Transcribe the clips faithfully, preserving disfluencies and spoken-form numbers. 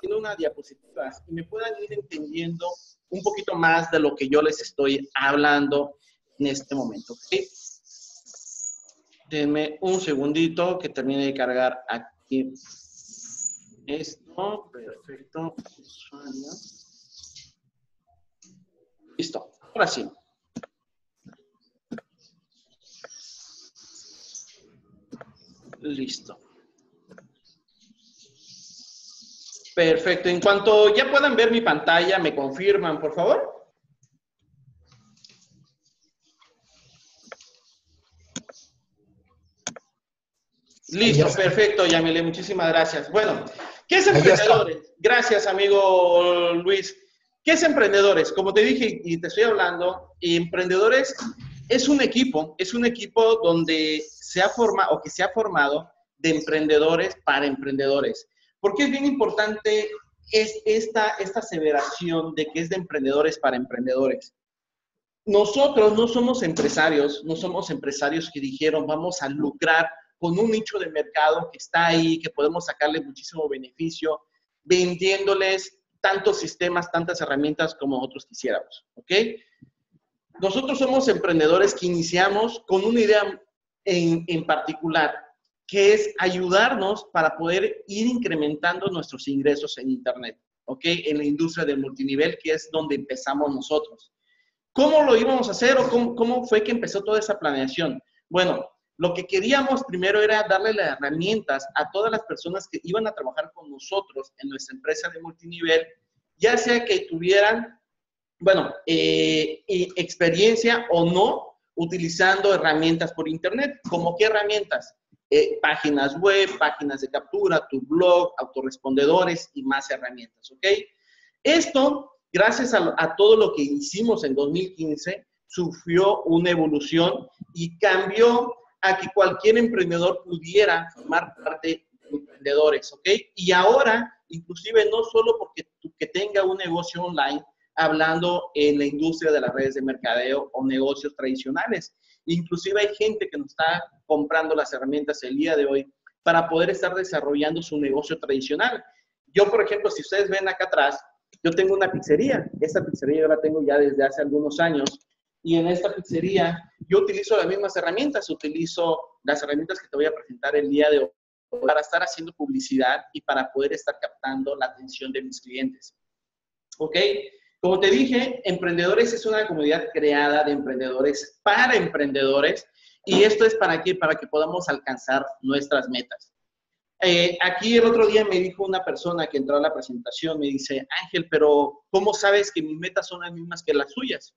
compartiendo una diapositiva y me puedan ir entendiendo un poquito más de lo que yo les estoy hablando en este momento. ¿Okay? Denme un segundito que termine de cargar aquí esto. Perfecto. Listo. Ahora sí. Listo. Perfecto. En cuanto ya puedan ver mi pantalla, ¿me confirman, por favor? Listo, perfecto, Yamile, muchísimas gracias. Bueno, ¿qué es Emprendedores? Gracias, amigo Luis. ¿Qué es Emprendedores? Como te dije y te estoy hablando, Emprendedores es un equipo, es un equipo donde se ha formado o que se ha formado de emprendedores para emprendedores. ¿Por qué es bien importante es esta, esta aseveración de que es de emprendedores para emprendedores? Nosotros no somos empresarios, no somos empresarios que dijeron vamos a lucrar con un nicho de mercado que está ahí, que podemos sacarle muchísimo beneficio, vendiéndoles tantos sistemas, tantas herramientas como nosotros quisiéramos, ¿ok? Nosotros somos emprendedores que iniciamos con una idea en, en particular, que es ayudarnos para poder ir incrementando nuestros ingresos en Internet, ¿ok? En la industria del multinivel, que es donde empezamos nosotros. ¿Cómo lo íbamos a hacer o cómo, cómo fue que empezó toda esa planeación? Bueno, lo que queríamos primero era darle las herramientas a todas las personas que iban a trabajar con nosotros en nuestra empresa de multinivel, ya sea que tuvieran, bueno, eh, experiencia o no utilizando herramientas por Internet. ¿Cómo qué herramientas? Eh, páginas web, páginas de captura, tu blog, autorrespondedores y más herramientas, ¿ok? Esto, gracias a, a todo lo que hicimos en dos mil quince, sufrió una evolución y cambió a que cualquier emprendedor pudiera formar parte de emprendedores, ¿ok? Y ahora, inclusive, no solo porque que tenga un negocio online, hablando en la industria de las redes de mercadeo o negocios tradicionales. Inclusive hay gente que nos está comprando las herramientas el día de hoy para poder estar desarrollando su negocio tradicional. Yo, por ejemplo, si ustedes ven acá atrás, yo tengo una pizzería. Esta pizzería yo la tengo ya desde hace algunos años. Y en esta pizzería yo utilizo las mismas herramientas, utilizo las herramientas que te voy a presentar el día de hoy para estar haciendo publicidad y para poder estar captando la atención de mis clientes. ¿Ok? Como te dije, Emprendedores es una comunidad creada de emprendedores para emprendedores y esto es para qué? Para que podamos alcanzar nuestras metas. Eh, aquí el otro día me dijo una persona que entró a la presentación, me dice, Ángel, pero ¿cómo sabes que mis metas son las mismas que las suyas?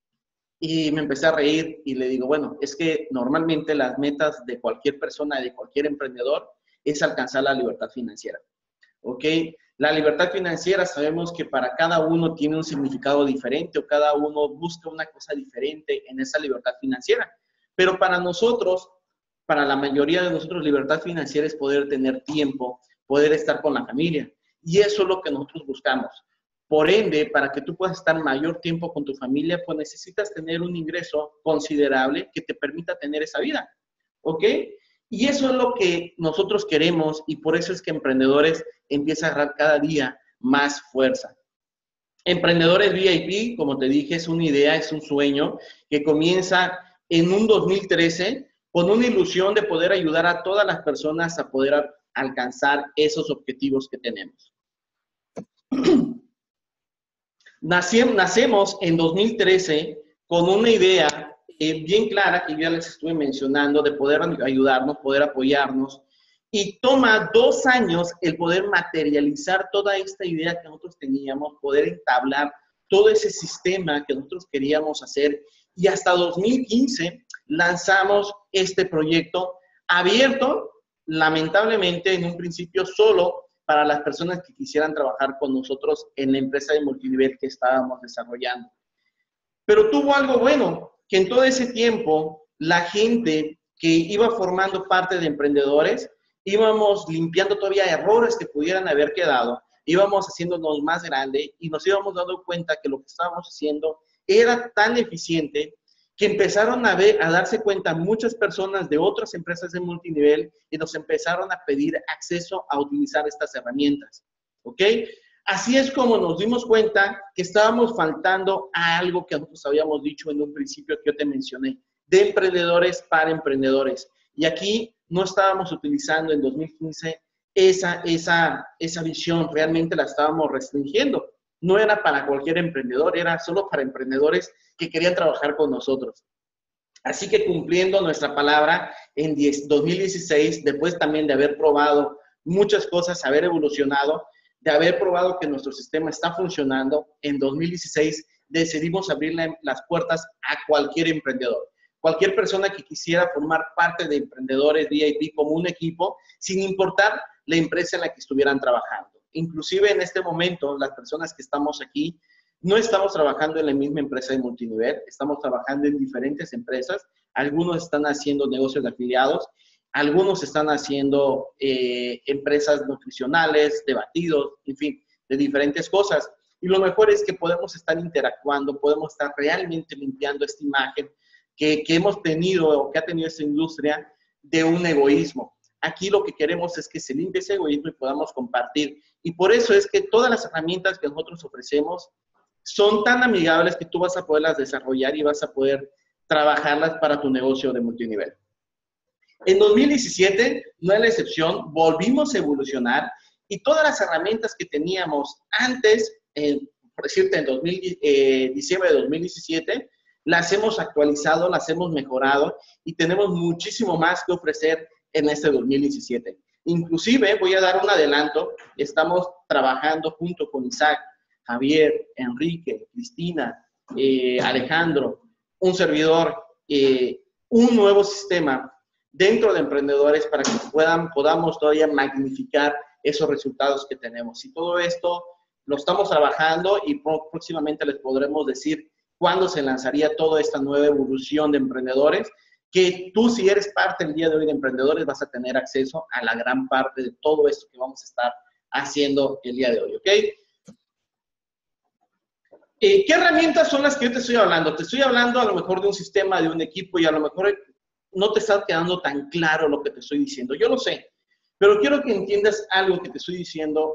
Y me empecé a reír y le digo, bueno, es que normalmente las metas de cualquier persona, de cualquier emprendedor, es alcanzar la libertad financiera. ¿Ok? La libertad financiera sabemos que para cada uno tiene un significado diferente o cada uno busca una cosa diferente en esa libertad financiera. Pero para nosotros, para la mayoría de nosotros, libertad financiera es poder tener tiempo, poder estar con la familia. Y eso es lo que nosotros buscamos. Por ende, para que tú puedas estar mayor tiempo con tu familia, pues necesitas tener un ingreso considerable que te permita tener esa vida. ¿Ok? Y eso es lo que nosotros queremos y por eso es que Emprendedores empieza a agarrar cada día más fuerza. Emprendedores V I P, como te dije, es una idea, es un sueño que comienza en un dos mil trece con una ilusión de poder ayudar a todas las personas a poder alcanzar esos objetivos que tenemos. Nacemos en dos mil trece con una idea eh, bien clara que yo ya les estuve mencionando de poder ayudarnos, poder apoyarnos y toma dos años el poder materializar toda esta idea que nosotros teníamos, poder entablar todo ese sistema que nosotros queríamos hacer y hasta dos mil quince lanzamos este proyecto abierto, lamentablemente en un principio solo para las personas que quisieran trabajar con nosotros en la empresa de multinivel que estábamos desarrollando. Pero tuvo algo bueno, que en todo ese tiempo la gente que iba formando parte de Emprendedores, íbamos limpiando todavía errores que pudieran haber quedado, íbamos haciéndonos más grande y nos íbamos dando cuenta que lo que estábamos haciendo era tan eficiente que empezaron a, ver, a darse cuenta muchas personas de otras empresas de multinivel y nos empezaron a pedir acceso a utilizar estas herramientas, ¿ok? Así es como nos dimos cuenta que estábamos faltando a algo que nosotros habíamos dicho en un principio que yo te mencioné, de emprendedores para emprendedores. Y aquí no estábamos utilizando en dos mil quince esa, esa, esa visión, realmente la estábamos restringiendo. No era para cualquier emprendedor, era solo para emprendedores que querían trabajar con nosotros. Así que cumpliendo nuestra palabra en dos mil dieciséis, después también de haber probado muchas cosas, haber evolucionado, de haber probado que nuestro sistema está funcionando, en dos mil dieciséis decidimos abrirle las puertas a cualquier emprendedor. Cualquier persona que quisiera formar parte de Emprendedores V I P como un equipo, sin importar la empresa en la que estuvieran trabajando. Inclusive en este momento, las personas que estamos aquí, no estamos trabajando en la misma empresa de multinivel, estamos trabajando en diferentes empresas. Algunos están haciendo negocios de afiliados, algunos están haciendo eh, empresas nutricionales, de batidos, en fin, de diferentes cosas. Y lo mejor es que podemos estar interactuando, podemos estar realmente limpiando esta imagen que, que hemos tenido o que ha tenido esta industria de un egoísmo. Aquí lo que queremos es que se limpie ese egoísmo y podamos compartir. Y por eso es que todas las herramientas que nosotros ofrecemos son tan amigables que tú vas a poderlas desarrollar y vas a poder trabajarlas para tu negocio de multinivel. En dos mil diecisiete, no es la excepción, volvimos a evolucionar y todas las herramientas que teníamos antes, eh, por decirte, en dos mil, eh, diciembre de dos mil diecisiete, las hemos actualizado, las hemos mejorado y tenemos muchísimo más que ofrecer en este dos mil diecisiete. Inclusive, voy a dar un adelanto, estamos trabajando junto con Isaac, Javier, Enrique, Cristina, eh, Alejandro, un servidor, eh, un nuevo sistema dentro de emprendedores para que puedan, podamos todavía magnificar esos resultados que tenemos. Y todo esto lo estamos trabajando y próximamente les podremos decir cuándo se lanzaría toda esta nueva evolución de emprendedores, que tú, si eres parte el día de hoy de Emprendedores, vas a tener acceso a la gran parte de todo esto que vamos a estar haciendo el día de hoy, ¿ok? Eh, ¿Qué herramientas son las que yo te estoy hablando? Te estoy hablando a lo mejor de un sistema, de un equipo, y a lo mejor no te está quedando tan claro lo que te estoy diciendo. Yo lo sé, pero quiero que entiendas algo que te estoy diciendo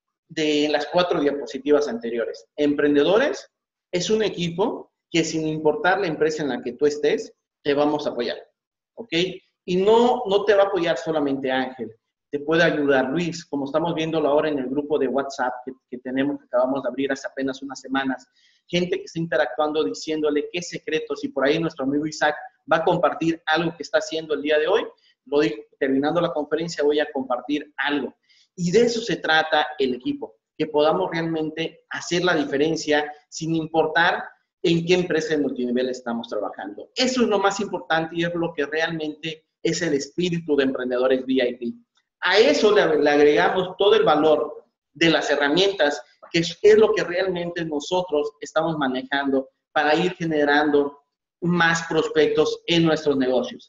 de las cuatro diapositivas anteriores. Emprendedores es un equipo que, sin importar la empresa en la que tú estés, te vamos a apoyar, ¿ok? Y no, no te va a apoyar solamente Ángel, te puede ayudar Luis, como estamos viéndolo ahora en el grupo de WhatsApp que, que tenemos, que acabamos de abrir hace apenas unas semanas, gente que está interactuando diciéndole qué secretos, y por ahí nuestro amigo Isaac va a compartir algo que está haciendo el día de hoy. Lo digo, terminando la conferencia voy a compartir algo. Y de eso se trata el equipo, que podamos realmente hacer la diferencia sin importar en qué empresa de multinivel estamos trabajando. Eso es lo más importante y es lo que realmente es el espíritu de Emprendedores V I P. A eso le, le agregamos todo el valor de las herramientas, que es, es lo que realmente nosotros estamos manejando para ir generando más prospectos en nuestros negocios.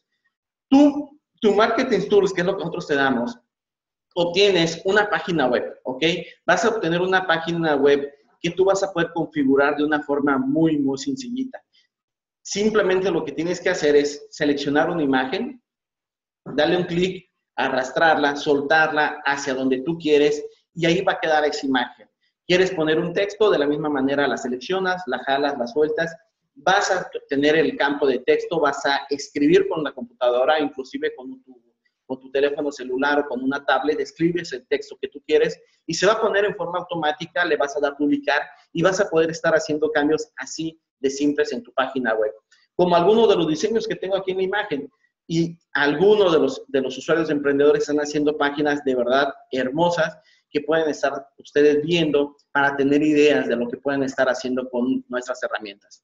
Tú, tu Marketing Tools, que es lo que nosotros te damos, obtienes una página web, ¿ok? Vas a obtener una página web que tú vas a poder configurar de una forma muy, muy sencillita. Simplemente lo que tienes que hacer es seleccionar una imagen, darle un clic, arrastrarla, soltarla hacia donde tú quieres y ahí va a quedar esa imagen. ¿Quieres poner un texto? De la misma manera la seleccionas, la jalas, la sueltas. Vas a tener el campo de texto, vas a escribir con la computadora, inclusive con tu, con tu teléfono celular o con una tablet, escribes el texto que tú quieres y se va a poner en forma automática, le vas a dar publicar y vas a poder estar haciendo cambios así de simples en tu página web. Como algunos de los diseños que tengo aquí en la imagen. Y algunos de los, de los usuarios de Emprendedores están haciendo páginas de verdad hermosas que pueden estar ustedes viendo para tener ideas de lo que pueden estar haciendo con nuestras herramientas.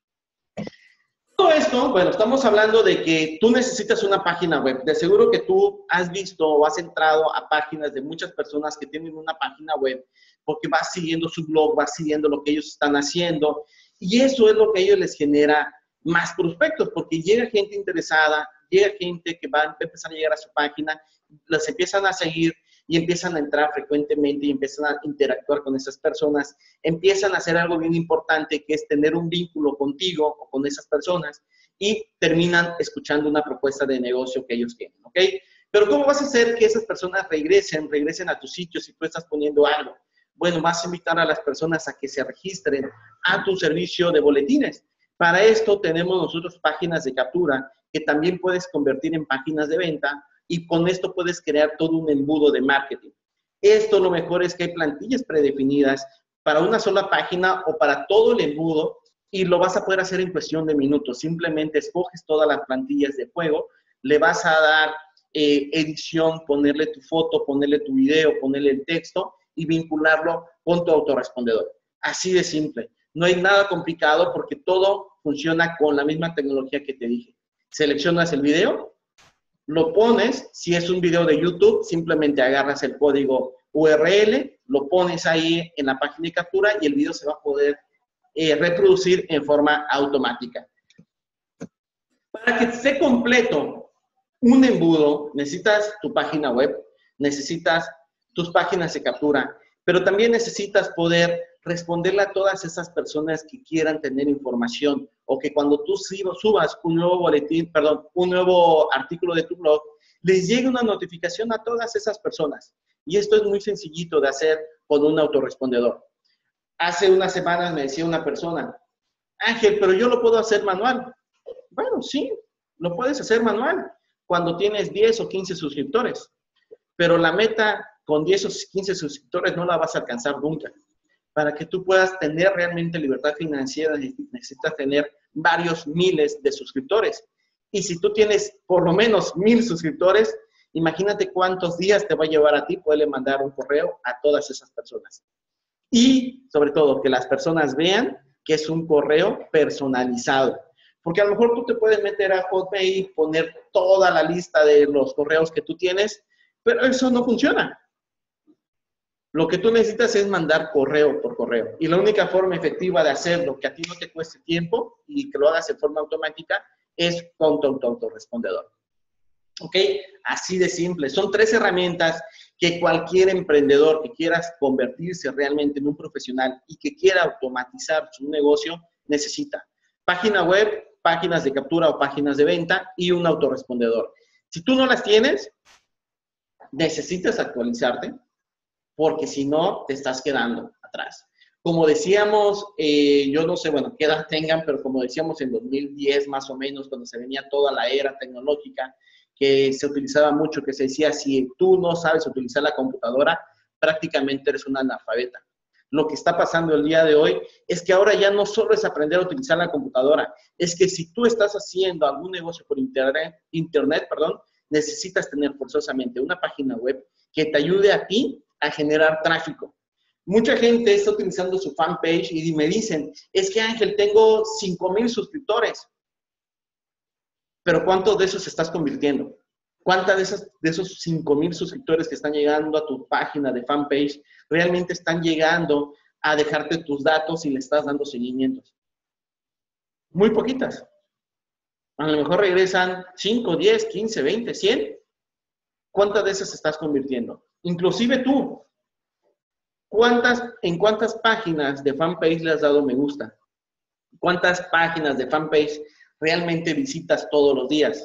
Todo esto, bueno, estamos hablando de que tú necesitas una página web. De seguro que tú has visto o has entrado a páginas de muchas personas que tienen una página web porque vas siguiendo su blog, vas siguiendo lo que ellos están haciendo y eso es lo que a ellos les genera más prospectos porque llega gente interesada, llega gente que va a empezar a llegar a su página, las empiezan a seguir y empiezan a entrar frecuentemente y empiezan a interactuar con esas personas, empiezan a hacer algo bien importante que es tener un vínculo contigo o con esas personas y terminan escuchando una propuesta de negocio que ellos tienen, ¿ok? Pero ¿cómo vas a hacer que esas personas regresen, regresen a tu sitio si tú estás poniendo algo? Bueno, vas a invitar a las personas a que se registren a tu servicio de boletines. Para esto tenemos nosotros páginas de captura que también puedes convertir en páginas de venta y con esto puedes crear todo un embudo de marketing. Esto lo mejor es que hay plantillas predefinidas para una sola página o para todo el embudo y lo vas a poder hacer en cuestión de minutos. Simplemente escoges todas las plantillas de juego, le vas a dar eh, edición, ponerle tu foto, ponerle tu video, ponerle el texto y vincularlo con tu autorrespondedor. Así de simple. No hay nada complicado porque todo funciona con la misma tecnología que te dije. Seleccionas el video, lo pones, si es un video de YouTube, simplemente agarras el código U R L, lo pones ahí en la página de captura y el video se va a poder eh, reproducir en forma automática. Para que esté completo un embudo, necesitas tu página web, necesitas tus páginas de captura, pero también necesitas poder responderle a todas esas personas que quieran tener información o que cuando tú subas un nuevo boletín, perdón, un nuevo artículo de tu blog, les llegue una notificación a todas esas personas. Y esto es muy sencillito de hacer con un autorrespondedor. Hace unas semanas me decía una persona, Ángel, pero yo lo puedo hacer manual. Bueno, sí, lo puedes hacer manual cuando tienes diez o quince suscriptores. Pero la meta con diez o quince suscriptores no la vas a alcanzar nunca. Para que tú puedas tener realmente libertad financiera, necesitas tener varios miles de suscriptores. Y si tú tienes por lo menos mil suscriptores, imagínate cuántos días te va a llevar a ti poderle mandar un correo a todas esas personas. Y, sobre todo, que las personas vean que es un correo personalizado. Porque a lo mejor tú te puedes meter a Hotmail y poner toda la lista de los correos que tú tienes, pero eso no funciona. Lo que tú necesitas es mandar correo por correo. Y la única forma efectiva de hacerlo, que a ti no te cueste tiempo y que lo hagas de forma automática, es con tu autorrespondedor. ¿Ok? Así de simple. Son tres herramientas que cualquier emprendedor que quiera convertirse realmente en un profesional y que quiera automatizar su negocio, necesita. Página web, páginas de captura o páginas de venta y un autorrespondedor. Si tú no las tienes, necesitas actualizarte, porque si no, te estás quedando atrás. Como decíamos, eh, yo no sé, bueno, qué edad tengan, pero como decíamos en dos mil diez más o menos, cuando se venía toda la era tecnológica, que se utilizaba mucho, que se decía, si tú no sabes utilizar la computadora, prácticamente eres un analfabeta. Lo que está pasando el día de hoy es que ahora ya no solo es aprender a utilizar la computadora, es que si tú estás haciendo algún negocio por internet, internet, perdón, necesitas tener forzosamente una página web que te ayude a ti a generar tráfico. Mucha gente está utilizando su fanpage y me dicen, es que Ángel, tengo cinco mil suscriptores. Pero ¿cuántos de esos estás convirtiendo? ¿Cuántas de, esas, de esos cinco mil suscriptores que están llegando a tu página de fanpage realmente están llegando a dejarte tus datos y le estás dando seguimientos? Muy poquitas. A lo mejor regresan cinco, diez, quince, veinte, cien. ¿Cuántas de esas estás convirtiendo? Inclusive tú. ¿Cuántas, ¿En cuántas páginas de fanpage le has dado me gusta? ¿Cuántas páginas de fanpage realmente visitas todos los días?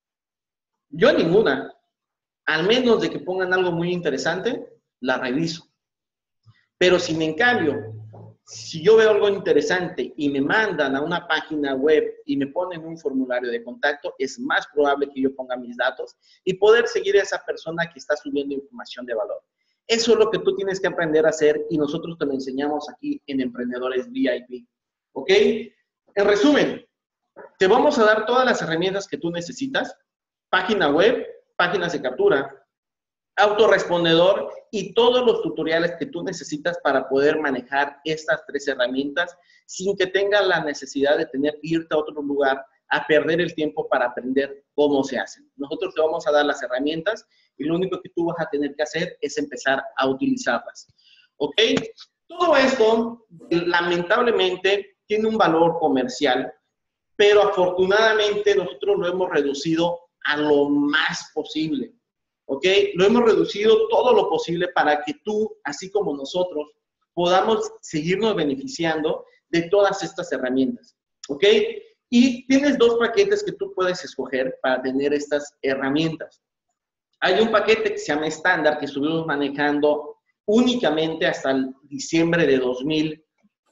Yo ninguna. Al menos de que pongan algo muy interesante, la reviso. Pero si en cambio, si yo veo algo interesante y me mandan a una página web y me ponen un formulario de contacto, es más probable que yo ponga mis datos y poder seguir a esa persona que está subiendo información de valor. Eso es lo que tú tienes que aprender a hacer y nosotros te lo enseñamos aquí en Emprendedores V I P. ¿Ok? En resumen, te vamos a dar todas las herramientas que tú necesitas. Página web, páginas de captura, autorrespondedor y todos los tutoriales que tú necesitas para poder manejar estas tres herramientas sin que tengas la necesidad de tener que irte a otro lugar a perder el tiempo para aprender cómo se hacen. Nosotros te vamos a dar las herramientas y lo único que tú vas a tener que hacer es empezar a utilizarlas. ¿Ok? Todo esto, lamentablemente, tiene un valor comercial, pero afortunadamente nosotros lo hemos reducido a lo más posible. ¿Ok? Lo hemos reducido todo lo posible para que tú, así como nosotros, podamos seguirnos beneficiando de todas estas herramientas. ¿Ok? Y tienes dos paquetes que tú puedes escoger para tener estas herramientas. Hay un paquete que se llama estándar, que estuvimos manejando únicamente hasta el diciembre de dos mil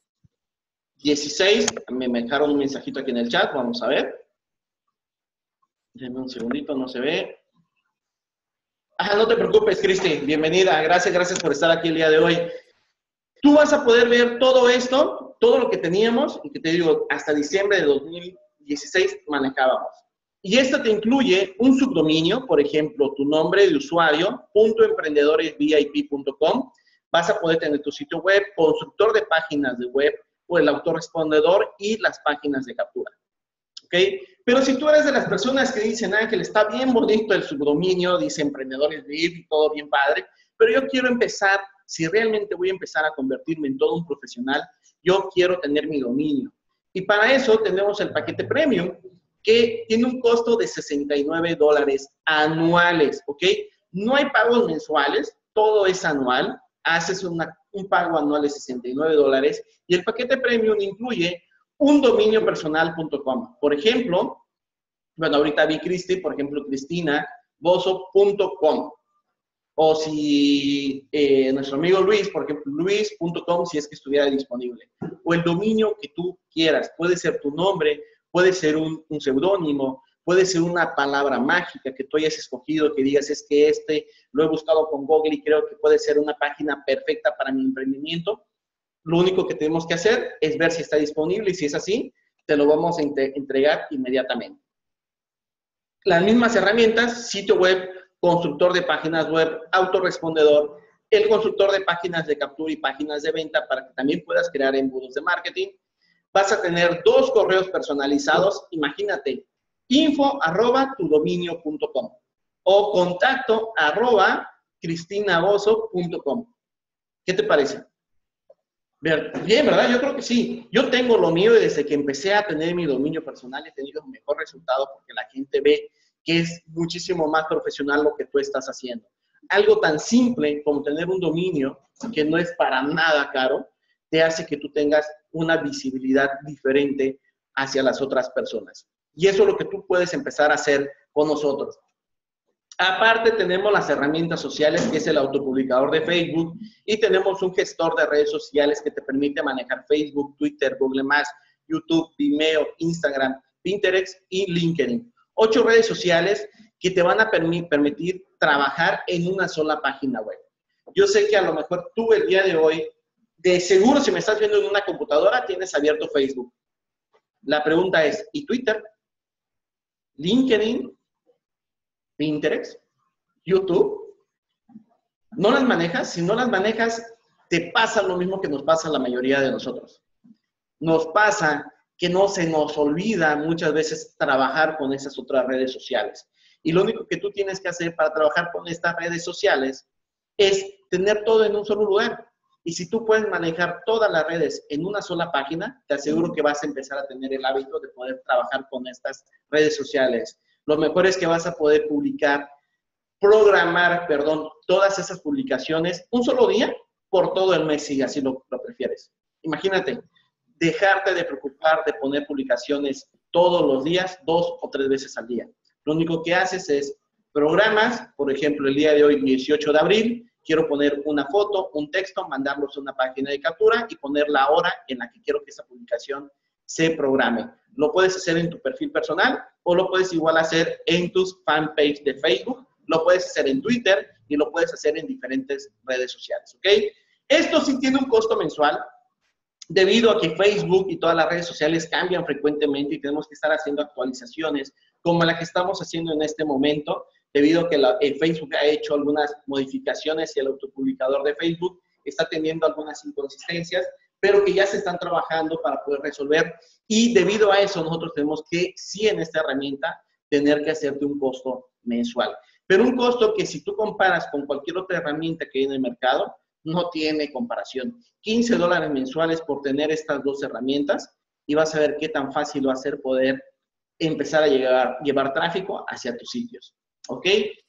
dieciséis. Me dejaron un mensajito aquí en el chat, vamos a ver. Denme un segundito, no se ve. Ah, no te preocupes, Cristi, bienvenida. Gracias, gracias por estar aquí el día de hoy. Tú vas a poder ver todo esto, todo lo que teníamos, y que te digo, hasta diciembre de dos mil dieciséis manejábamos. Y esto te incluye un subdominio, por ejemplo, tu nombre de usuario, punto emprendedores v i p punto com. Vas a poder tener tu sitio web, constructor de páginas de web, o el autorrespondedor y las páginas de captura. ¿Ok? Pero si tú eres de las personas que dicen, Ángel, está bien bonito el subdominio, dice emprendedores v i p y todo bien padre, pero yo quiero empezar, si realmente voy a empezar a convertirme en todo un profesional, yo quiero tener mi dominio. Y para eso tenemos el paquete premium, que tiene un costo de sesenta y nueve dólares anuales, ¿ok? No hay pagos mensuales, todo es anual. Haces una, un pago anual de sesenta y nueve dólares y el paquete premium incluye un dominio personal punto com. Por ejemplo, bueno, ahorita vi Cristi, por ejemplo, cristina bozo punto com. O si eh, nuestro amigo Luis, por ejemplo, luis punto com, si es que estuviera disponible. O el dominio que tú quieras. Puede ser tu nombre, puede ser un, un seudónimo, puede ser una palabra mágica que tú hayas escogido, que digas, es que este lo he buscado con Google y creo que puede ser una página perfecta para mi emprendimiento. Lo único que tenemos que hacer es ver si está disponible y si es así, te lo vamos a entregar inmediatamente. Las mismas herramientas, sitio web, constructor de páginas web, autorrespondedor, el constructor de páginas de captura y páginas de venta para que también puedas crear embudos de marketing. Vas a tener dos correos personalizados, imagínate, info arroba tu dominio punto com o contacto arroba cristina bozo punto com. ¿Qué te parece? Bien, ¿verdad? Yo creo que sí. Yo tengo lo mío y desde que empecé a tener mi dominio personal he tenido un mejor resultado porque la gente ve que es muchísimo más profesional lo que tú estás haciendo. Algo tan simple como tener un dominio que no es para nada caro, te hace que tú tengas una visibilidad diferente hacia las otras personas. Y eso es lo que tú puedes empezar a hacer con nosotros. Aparte tenemos las herramientas sociales, que es el autopublicador de Facebook, y tenemos un gestor de redes sociales que te permite manejar Facebook, Twitter, Google más, YouTube, Vimeo, Instagram, Pinterest y LinkedIn. Ocho redes sociales que te van a permi- permitir trabajar en una sola página web. Yo sé que a lo mejor tú el día de hoy, de seguro si me estás viendo en una computadora, tienes abierto Facebook. La pregunta es, ¿y Twitter? ¿LinkedIn? Pinterest, YouTube, ¿no las manejas? Si no las manejas, te pasa lo mismo que nos pasa a la mayoría de nosotros. Nos pasa que no se nos olvida muchas veces trabajar con esas otras redes sociales. Y lo único que tú tienes que hacer para trabajar con estas redes sociales es tener todo en un solo lugar. Y si tú puedes manejar todas las redes en una sola página, te aseguro que vas a empezar a tener el hábito de poder trabajar con estas redes sociales. Lo mejor es que vas a poder publicar, programar, perdón, todas esas publicaciones un solo día por todo el mes, si así lo, lo prefieres. Imagínate, dejarte de preocupar de poner publicaciones todos los días, dos o tres veces al día. Lo único que haces es programas, por ejemplo, el día de hoy, dieciocho de abril, quiero poner una foto, un texto, mandarlos a una página de captura y poner la hora en la que quiero que esa publicación se programe. Lo puedes hacer en tu perfil personal o lo puedes igual hacer en tus fanpage de Facebook, lo puedes hacer en Twitter y lo puedes hacer en diferentes redes sociales, ¿ok? Esto sí tiene un costo mensual debido a que Facebook y todas las redes sociales cambian frecuentemente y tenemos que estar haciendo actualizaciones como la que estamos haciendo en este momento, debido a que la, el Facebook ha hecho algunas modificaciones y el autopublicador de Facebook está teniendo algunas inconsistencias, pero que ya se están trabajando para poder resolver. Y debido a eso, nosotros tenemos que, sí, en esta herramienta, tener que hacerte un costo mensual. Pero un costo que si tú comparas con cualquier otra herramienta que hay en el mercado, no tiene comparación. quince dólares mensuales por tener estas dos herramientas y vas a ver qué tan fácil va a ser poder empezar a llegar, llevar tráfico hacia tus sitios. ¿Ok?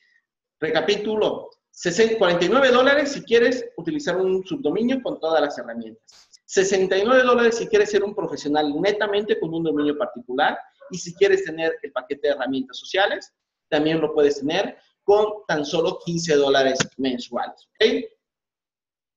Recapitulo. cuarenta y nueve dólares si quieres utilizar un subdominio con todas las herramientas. sesenta y nueve dólares si quieres ser un profesional netamente con un dominio particular. Y si quieres tener el paquete de herramientas sociales, también lo puedes tener con tan solo quince dólares mensuales. ¿Ok?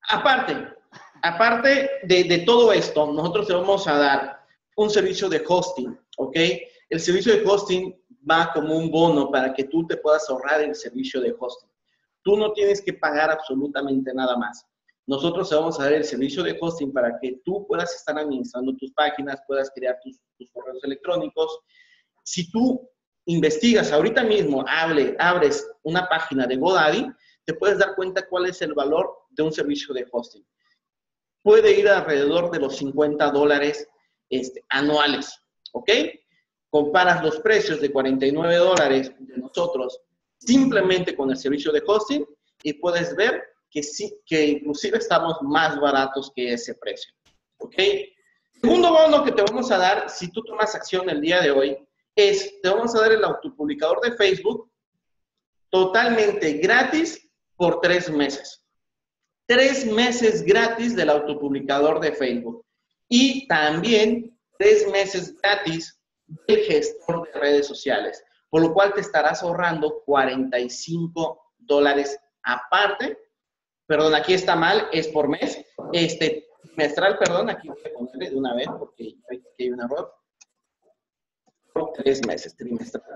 Aparte, aparte de, de todo esto, nosotros te vamos a dar un servicio de hosting, ¿ok? El servicio de hosting va como un bono para que tú te puedas ahorrar el servicio de hosting. Tú no tienes que pagar absolutamente nada más. Nosotros te vamos a dar el servicio de hosting para que tú puedas estar administrando tus páginas, puedas crear tus, tus correos electrónicos. Si tú investigas ahorita mismo, hable, abres una página de GoDaddy, te puedes dar cuenta cuál es el valor de un servicio de hosting. Puede ir alrededor de los cincuenta dólares este, anuales, ¿ok? Comparas los precios de cuarenta y nueve dólares de nosotros simplemente con el servicio de hosting y puedes ver que sí, que inclusive estamos más baratos que ese precio, ¿ok? Segundo bono que te vamos a dar, si tú tomas acción el día de hoy, es, te vamos a dar el autopublicador de Facebook totalmente gratis por tres meses. Tres meses gratis del autopublicador de Facebook. Y también tres meses gratis del gestor de redes sociales, por lo cual te estarás ahorrando cuarenta y cinco dólares aparte. Perdón, aquí está mal, es por mes. Este, trimestral, perdón, aquí voy a ponerle de una vez porque aquí hay un error. Por tres meses, trimestral.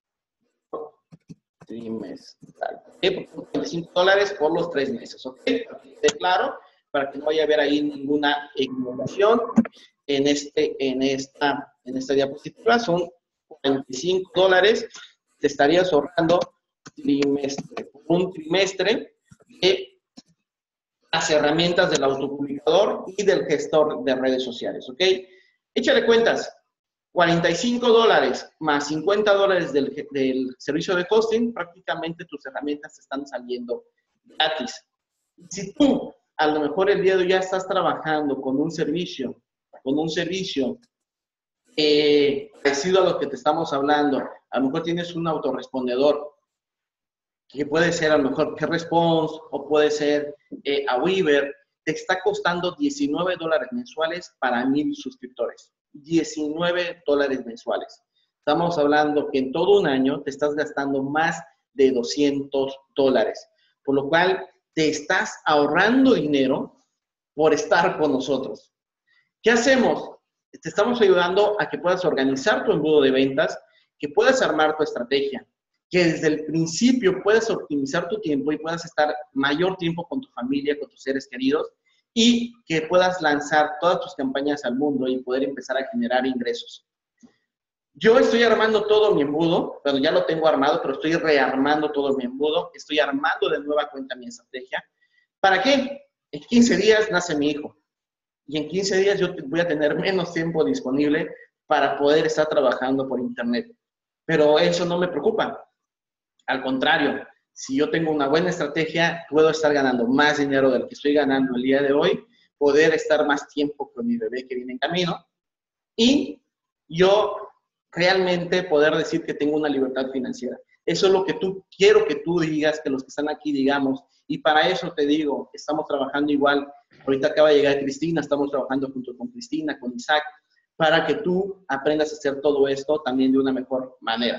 Trimestral. ¿Okay? Por cuarenta y cinco dólares por los tres meses, ¿ok? Esté claro, para que no vaya a haber ahí ninguna equivocación en, este, en, esta, en esta diapositiva. Son cuarenta y cinco dólares, te estarías ahorrando trimestre, por un trimestre de las herramientas del autopublicador y del gestor de redes sociales, ¿ok? Échale cuentas, cuarenta y cinco dólares más cincuenta dólares del, del servicio de hosting, prácticamente tus herramientas están saliendo gratis. Si tú, a lo mejor el día de hoy ya estás trabajando con un servicio, con un servicio eh, parecido a lo que te estamos hablando, a lo mejor tienes un autorrespondedor, que puede ser a lo mejor GetResponse o puede ser eh, Aweber, te está costando diecinueve dólares mensuales para mil suscriptores. diecinueve dólares mensuales. Estamos hablando que en todo un año te estás gastando más de doscientos dólares, por lo cual te estás ahorrando dinero por estar con nosotros. ¿Qué hacemos? Te estamos ayudando a que puedas organizar tu embudo de ventas, que puedas armar tu estrategia, que desde el principio puedas optimizar tu tiempo y puedas estar mayor tiempo con tu familia, con tus seres queridos, y que puedas lanzar todas tus campañas al mundo y poder empezar a generar ingresos. Yo estoy armando todo mi embudo, bueno, ya lo tengo armado, pero estoy rearmando todo mi embudo, estoy armando de nueva cuenta mi estrategia. ¿Para qué? En quince días nace mi hijo, y en quince días yo voy a tener menos tiempo disponible para poder estar trabajando por internet. Pero eso no me preocupa. Al contrario, si yo tengo una buena estrategia, puedo estar ganando más dinero del que estoy ganando el día de hoy, poder estar más tiempo con mi bebé que viene en camino y yo realmente poder decir que tengo una libertad financiera. Eso es lo que tú quiero que tú digas, que los que están aquí digamos, y para eso te digo, estamos trabajando igual. Ahorita acaba de llegar Cristina, estamos trabajando junto con Cristina, con Isaac, para que tú aprendas a hacer todo esto también de una mejor manera.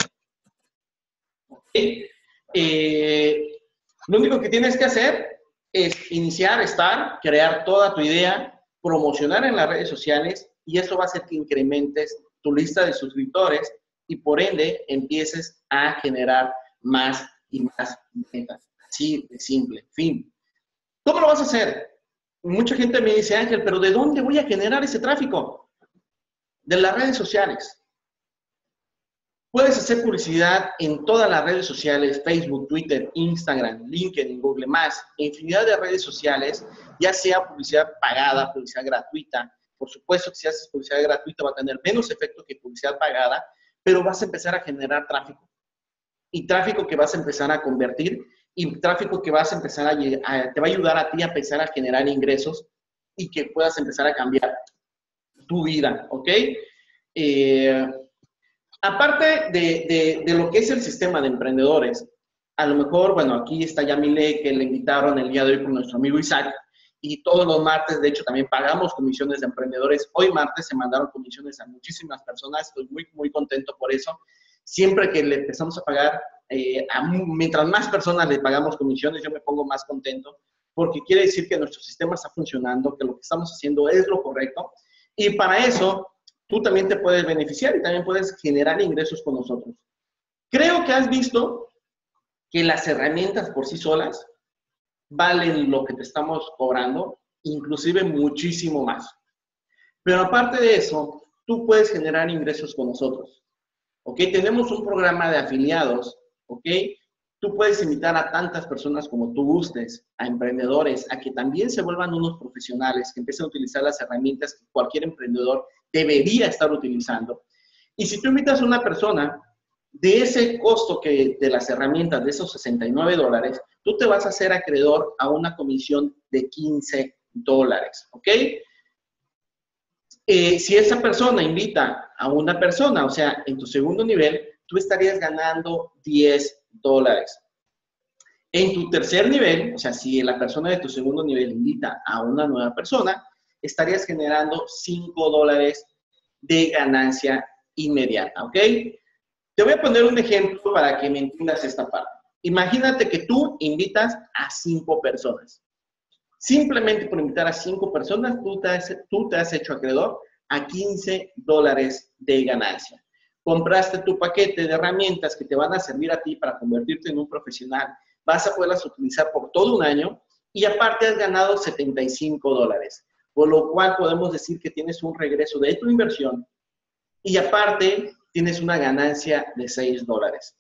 ¿Okay? Eh, lo único que tienes que hacer es iniciar, estar, crear toda tu idea, promocionar en las redes sociales y eso va a hacer que incrementes tu lista de suscriptores y por ende empieces a generar más y más ventas. Así de simple, fin. ¿Cómo lo vas a hacer? Mucha gente me dice, Ángel, pero ¿de dónde voy a generar ese tráfico? De las redes sociales. Puedes hacer publicidad en todas las redes sociales, Facebook, Twitter, Instagram, LinkedIn, Google más, infinidad de redes sociales, ya sea publicidad pagada, publicidad gratuita. Por supuesto que si haces publicidad gratuita va a tener menos efecto que publicidad pagada, pero vas a empezar a generar tráfico. Y tráfico que vas a empezar a convertir y tráfico que vas a empezar a, a te va a ayudar a ti a empezar a generar ingresos y que puedas empezar a cambiar tu vida, ¿ok? Eh, Aparte de, de, de lo que es el sistema de emprendedores, a lo mejor, bueno, aquí está Yamile, que le invitaron el día de hoy con nuestro amigo Isaac, y todos los martes, de hecho, también pagamos comisiones de emprendedores. Hoy martes se mandaron comisiones a muchísimas personas, estoy muy, muy contento por eso. Siempre que le empezamos a pagar, eh, a, mientras más personas le pagamos comisiones, yo me pongo más contento, porque quiere decir que nuestro sistema está funcionando, que lo que estamos haciendo es lo correcto. Y para eso, tú también te puedes beneficiar y también puedes generar ingresos con nosotros. Creo que has visto que las herramientas por sí solas valen lo que te estamos cobrando, inclusive muchísimo más. Pero aparte de eso, tú puedes generar ingresos con nosotros. ¿Ok? Tenemos un programa de afiliados. ¿Ok? Tú puedes invitar a tantas personas como tú gustes, a emprendedores, a que también se vuelvan unos profesionales, que empiecen a utilizar las herramientas que cualquier emprendedor debería estar utilizando. Y si tú invitas a una persona, de ese costo que, de las herramientas, de esos sesenta y nueve dólares, tú te vas a hacer acreedor a una comisión de quince dólares, ¿ok? Eh, si esa persona invita a una persona, o sea, en tu segundo nivel, tú estarías ganando diez dólares. En tu tercer nivel, o sea, si la persona de tu segundo nivel invita a una nueva persona, estarías generando cinco dólares de ganancia inmediata, ¿ok? Te voy a poner un ejemplo para que me entiendas esta parte. Imagínate que tú invitas a cinco personas. Simplemente por invitar a cinco personas, tú te has, tú te has hecho acreedor a quince dólares de ganancia. Compraste tu paquete de herramientas que te van a servir a ti para convertirte en un profesional. Vas a poderlas utilizar por todo un año y aparte has ganado setenta y cinco dólares. Por lo cual podemos decir que tienes un regreso de tu inversión y aparte tienes una ganancia de seis dólares.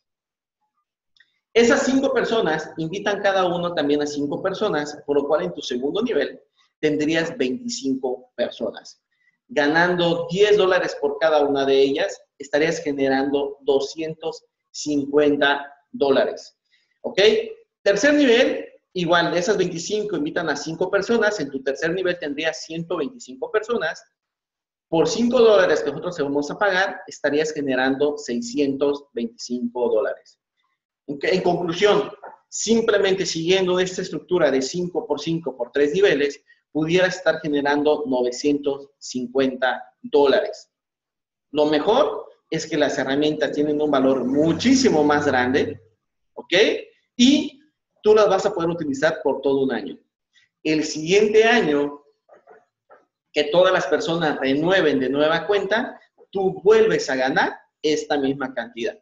Esas cinco personas invitan cada uno también a cinco personas, por lo cual en tu segundo nivel tendrías veinticinco personas. Ganando diez dólares por cada una de ellas, estarías generando doscientos cincuenta dólares. ¿Ok? Tercer nivel, igual de esas veinticinco invitan a cinco personas, en tu tercer nivel tendrías ciento veinticinco personas. Por cinco dólares que nosotros te vamos a pagar, estarías generando seiscientos veinticinco dólares. En conclusión, simplemente siguiendo esta estructura de cinco por cinco por tres niveles, pudiera estar generando novecientos cincuenta dólares. Lo mejor es que las herramientas tienen un valor muchísimo más grande, ¿ok? Y tú las vas a poder utilizar por todo un año. El siguiente año, que todas las personas renueven de nueva cuenta, tú vuelves a ganar esta misma cantidad.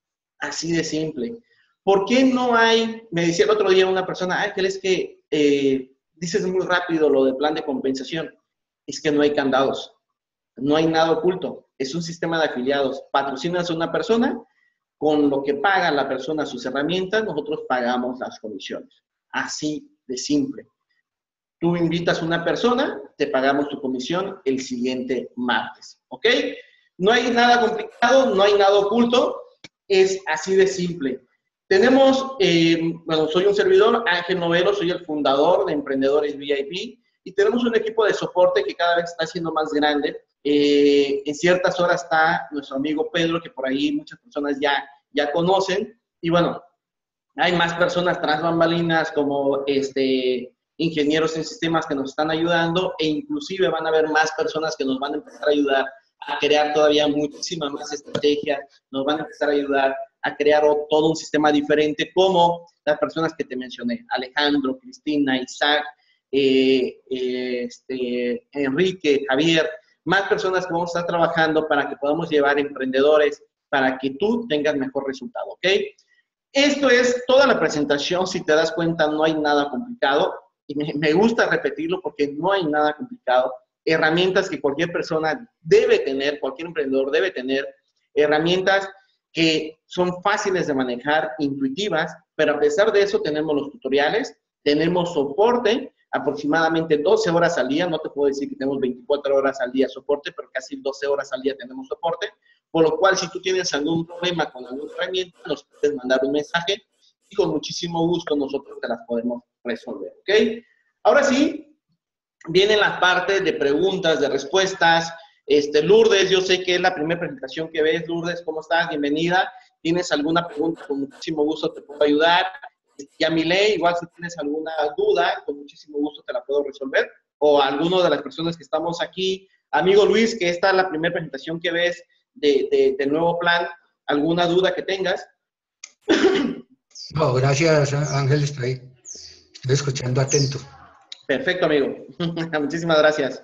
Así de simple. ¿Por qué no hay, me decía el otro día una persona, Ángel, es que eh, dices muy rápido lo del plan de compensación? Es que no hay candados, no hay nada oculto, es un sistema de afiliados. Patrocinas a una persona, con lo que paga la persona sus herramientas, nosotros pagamos las comisiones. Así de simple. Tú invitas a una persona, te pagamos tu comisión el siguiente martes, ¿ok? No hay nada complicado, no hay nada oculto, es así de simple. Tenemos, eh, bueno, soy un servidor, Ángel Novelo, soy el fundador de Emprendedores V I P y tenemos un equipo de soporte que cada vez está siendo más grande. Eh, en ciertas horas está nuestro amigo Pedro, que por ahí muchas personas ya, ya conocen. Y bueno, hay más personas tras bambalinas como este, ingenieros en sistemas que nos están ayudando e inclusive van a haber más personas que nos van a empezar a ayudar a crear todavía muchísimas más estrategias, nos van a empezar a ayudar a crear todo un sistema diferente, como las personas que te mencioné, Alejandro, Cristina, Isaac, eh, eh, este, Enrique, Javier, más personas que vamos a estar trabajando para que podamos llevar emprendedores, para que tú tengas mejor resultado, ¿ok? Esto es toda la presentación, si te das cuenta no hay nada complicado, y me, me gusta repetirlo porque no hay nada complicado. Herramientas que cualquier persona debe tener, cualquier emprendedor debe tener, herramientas que son fáciles de manejar, intuitivas, pero a pesar de eso tenemos los tutoriales, tenemos soporte, aproximadamente doce horas al día, no te puedo decir que tenemos veinticuatro horas al día soporte, pero casi doce horas al día tenemos soporte, por lo cual si tú tienes algún problema con alguna herramienta, nos puedes mandar un mensaje y con muchísimo gusto nosotros te las podemos resolver, ¿ok? Ahora sí, vienen las partes de preguntas, de respuestas. Este, Lourdes, yo sé que es la primera presentación que ves. Lourdes, ¿cómo estás? Bienvenida. ¿Tienes alguna pregunta? Con muchísimo gusto te puedo ayudar. Yamile, igual si tienes alguna duda, con muchísimo gusto te la puedo resolver. O alguno de las personas que estamos aquí. Amigo Luis, que esta es la primera presentación que ves de, de, del nuevo plan. ¿Alguna duda que tengas? No, gracias, Ángel, está ahí. Estoy escuchando atento. Perfecto, amigo. Muchísimas gracias.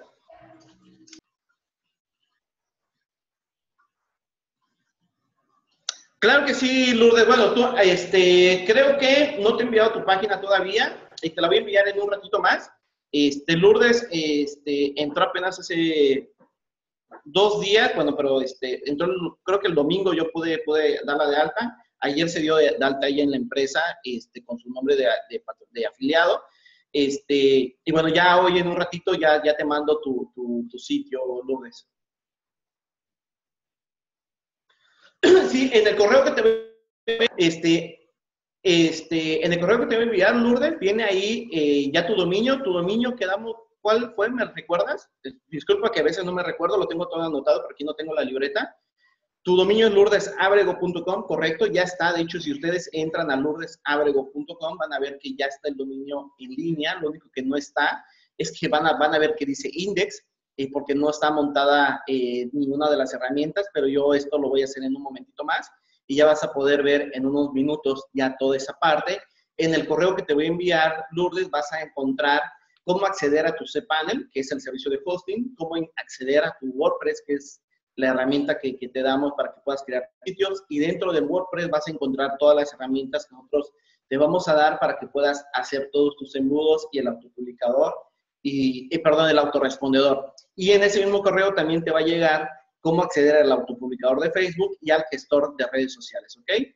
Claro que sí, Lourdes. Bueno, tú, este, creo que no te he enviado tu página todavía, y te la voy a enviar en un ratito más. Este, Lourdes, este, entró apenas hace dos días, bueno, pero este, entró, creo que el domingo yo pude, pude darla de alta. Ayer se dio de, de alta ella en la empresa, este, con su nombre de, de, de afiliado. Este, y bueno, ya hoy en un ratito ya, ya te mando tu, tu, tu sitio, Lourdes. Sí, en el correo que te voy este, este, en el correo que te voy a enviar, Lourdes, viene ahí eh, ya tu dominio, tu dominio quedamos, ¿cuál fue? ¿Me recuerdas? Disculpa que a veces no me recuerdo, lo tengo todo anotado, pero aquí no tengo la libreta. Tu dominio es lourdes abrego punto com, correcto, ya está. De hecho, si ustedes entran a lourdes abrego punto com, van a ver que ya está el dominio en línea. Lo único que no está es que van a, van a ver que dice index, eh, porque no está montada eh, ninguna de las herramientas, pero yo esto lo voy a hacer en un momentito más y ya vas a poder ver en unos minutos ya toda esa parte. En el correo que te voy a enviar, Lourdes, vas a encontrar cómo acceder a tu cPanel, que es el servicio de hosting, cómo acceder a tu WordPress, que es la herramienta que, que te damos para que puedas crear sitios, y dentro del WordPress vas a encontrar todas las herramientas que nosotros te vamos a dar para que puedas hacer todos tus embudos y el autopublicador, y, y perdón, el autorrespondedor. Y en ese mismo correo también te va a llegar cómo acceder al autopublicador de Facebook y al gestor de redes sociales, ¿ok?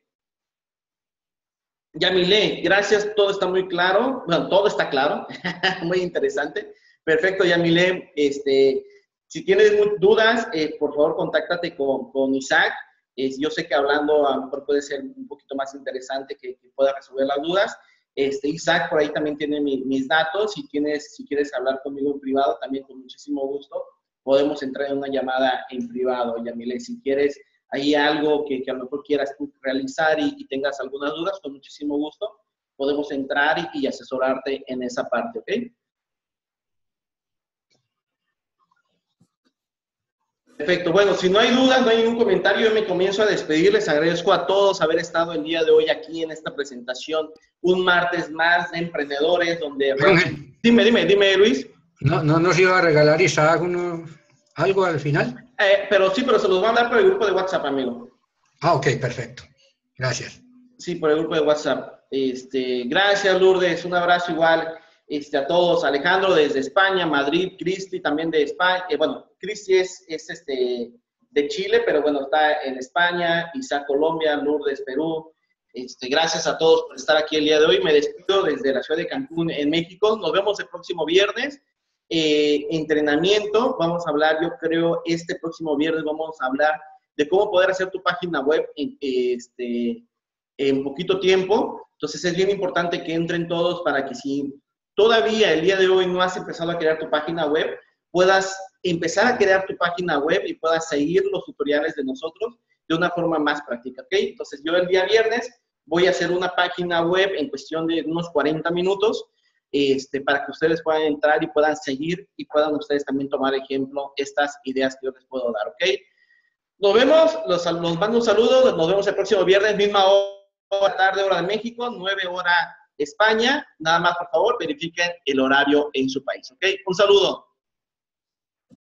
Yamile, gracias, todo está muy claro, bueno, todo está claro, muy interesante. Perfecto, Yamile, este... Si tienes dudas, eh, por favor, contáctate con, con Isaac. Eh, yo sé que hablando a lo mejor puede ser un poquito más interesante que, que pueda resolver las dudas. Este, Isaac por ahí también tiene mi, mis datos. Si, tienes, si quieres hablar conmigo en privado, también con muchísimo gusto, podemos entrar en una llamada en privado, Yamile. Si quieres, hay algo que, que a lo mejor quieras realizar y, y tengas algunas dudas, con muchísimo gusto, podemos entrar y, y asesorarte en esa parte, ¿ok? Perfecto. Bueno, si no hay dudas, no hay ningún comentario, yo me comienzo a despedir. Les agradezco a todos haber estado el día de hoy aquí en esta presentación, un martes más de emprendedores, donde... Ángel. Dime, dime, dime, Luis. ¿No, no nos iba a regalar Isaac uno, algo al final? Eh, pero sí, pero se los van a dar por el grupo de WhatsApp, amigo. Ah, ok, perfecto. Gracias. Sí, por el grupo de WhatsApp. Este, gracias, Lourdes. Un abrazo igual este, a todos. Alejandro desde España, Madrid, Cristi también de España. Eh, bueno, Cristi es, es este, de Chile, pero bueno, está en España. Isaac, Colombia, Lourdes, Perú. Este, gracias a todos por estar aquí el día de hoy. Me despido desde la ciudad de Cancún, en México. Nos vemos el próximo viernes. Eh, entrenamiento. Vamos a hablar, yo creo, este próximo viernes vamos a hablar de cómo poder hacer tu página web en, este, en poquito tiempo. Entonces es bien importante que entren todos para que si todavía el día de hoy no has empezado a crear tu página web, puedas empezar a crear tu página web y puedas seguir los tutoriales de nosotros de una forma más práctica, ¿ok? Entonces yo el día viernes voy a hacer una página web en cuestión de unos cuarenta minutos este, para que ustedes puedan entrar y puedan seguir y puedan ustedes también tomar ejemplo estas ideas que yo les puedo dar, ¿ok? Nos vemos, los, los mando un saludo, nos vemos el próximo viernes, misma hora, tarde, hora de México, nueve hora España. Nada más, por favor, verifiquen el horario en su país, ¿ok? Un saludo.